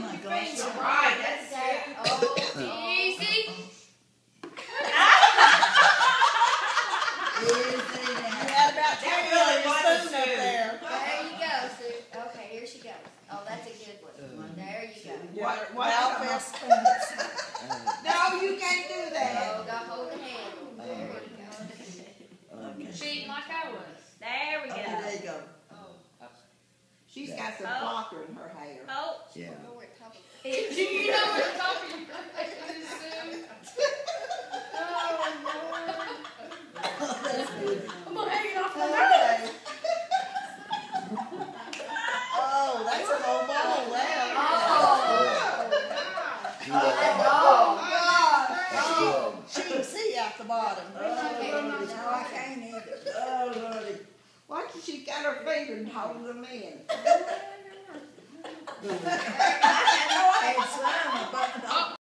my gosh. All right, that's it. Oh, easy. That really was a There you go, Sue. Okay, here she goes. Oh, that's a good one. There you go. What? No, you can't do that. Oh, got hold the handle. There you go. Cheating like I was. There we go. Okay, there you go. She's got some blocker in her hair. Oh, Yeah. know where top of Do you know where the top of your face is, Sue? Oh, That's good. I'm gonna hang it off my nose. Okay. Oh, that's an old ball there. Oh, she can see out the bottom. No, I can't either. Oh, Lordy. Why did she got her finger and hold them in?